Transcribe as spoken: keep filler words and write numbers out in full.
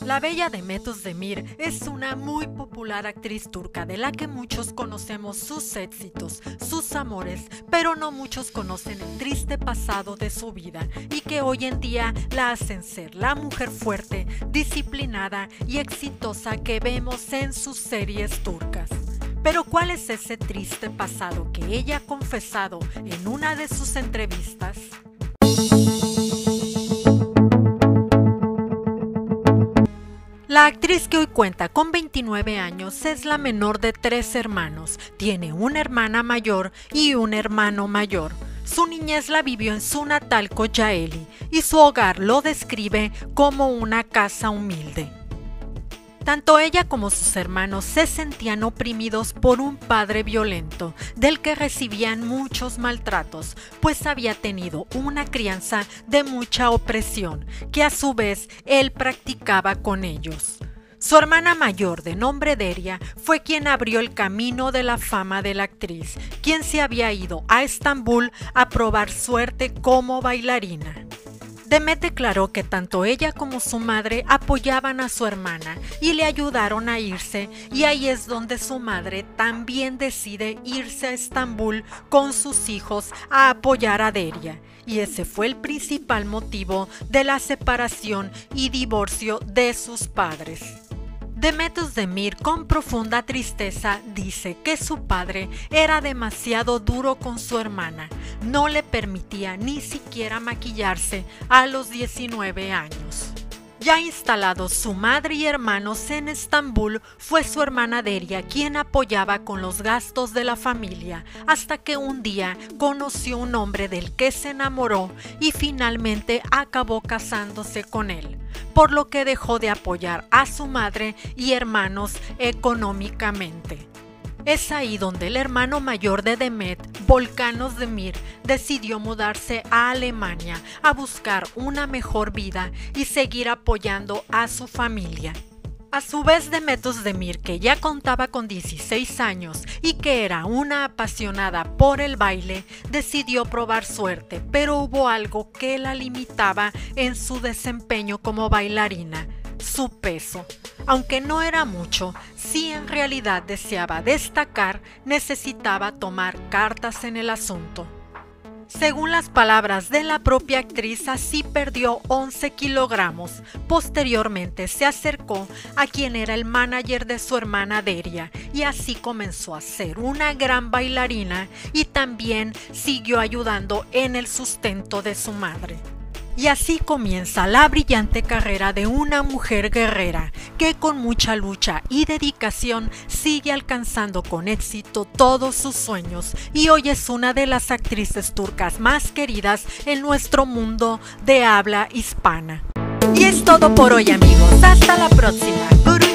La bella Demet Özdemir es una muy popular actriz turca de la que muchos conocemos sus éxitos, sus amores, pero no muchos conocen el triste pasado de su vida y que hoy en día la hacen ser la mujer fuerte, disciplinada y exitosa que vemos en sus series turcas. Pero ¿cuál es ese triste pasado que ella ha confesado en una de sus entrevistas? La actriz que hoy cuenta con veintinueve años es la menor de tres hermanos, tiene una hermana mayor y un hermano mayor. Su niñez la vivió en su natal Kocaeli y su hogar lo describe como una casa humilde. Tanto ella como sus hermanos se sentían oprimidos por un padre violento, del que recibían muchos maltratos, pues había tenido una crianza de mucha opresión, que a su vez él practicaba con ellos. Su hermana mayor, de nombre Deria, fue quien abrió el camino de la fama de la actriz, quien se había ido a Estambul a probar suerte como bailarina. Demet declaró que tanto ella como su madre apoyaban a su hermana y le ayudaron a irse, y ahí es donde su madre también decide irse a Estambul con sus hijos a apoyar a Deria, y ese fue el principal motivo de la separación y divorcio de sus padres. Demet Özdemir, con profunda tristeza, dice que su padre era demasiado duro con su hermana, no le permitía ni siquiera maquillarse a los diecinueve años. Ya instalados su madre y hermanos en Estambul, fue su hermana Deria quien apoyaba con los gastos de la familia, hasta que un día conoció un hombre del que se enamoró y finalmente acabó casándose con él, por lo que dejó de apoyar a su madre y hermanos económicamente. Es ahí donde el hermano mayor de Demet, Volkan Özdemir, decidió mudarse a Alemania a buscar una mejor vida y seguir apoyando a su familia. A su vez, Demet Özdemir, que ya contaba con dieciséis años y que era una apasionada por el baile, decidió probar suerte, pero hubo algo que la limitaba en su desempeño como bailarina: su peso. Aunque no era mucho, si en realidad deseaba destacar, necesitaba tomar cartas en el asunto. Según las palabras de la propia actriz, así perdió once kilogramos. Posteriormente se acercó a quien era el manager de su hermana Deria y así comenzó a ser una gran bailarina, y también siguió ayudando en el sustento de su madre. Y así comienza la brillante carrera de una mujer guerrera que con mucha lucha y dedicación sigue alcanzando con éxito todos sus sueños, y hoy es una de las actrices turcas más queridas en nuestro mundo de habla hispana. Y es todo por hoy, amigos. Hasta la próxima.